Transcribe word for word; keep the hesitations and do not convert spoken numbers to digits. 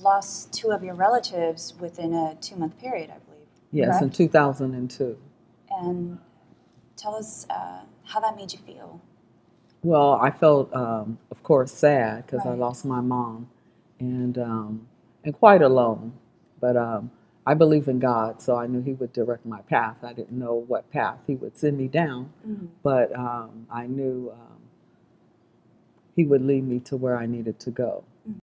lost two of your relatives within a two-month period, I believe. Yes, correct? in two thousand two. And tell us uh, how that made you feel. Well, I felt, um, of course, sad because I Right. lost my mom, and um, and quite alone. But um, I believe in God, so I knew He would direct my path. I didn't know what path He would send me down, Mm-hmm. but um, I knew um, He would lead me to where I needed to go.